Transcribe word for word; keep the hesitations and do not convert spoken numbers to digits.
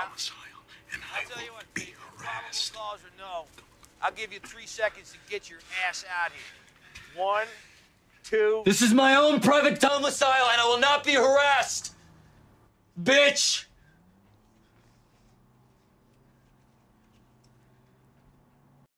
domicile, and I, I'll tell will you what, be Dave, harassed. probable cause or no, I'll give you three seconds to get your ass out here. One, two... This is my own private domicile, and I will not be harassed! Bitch!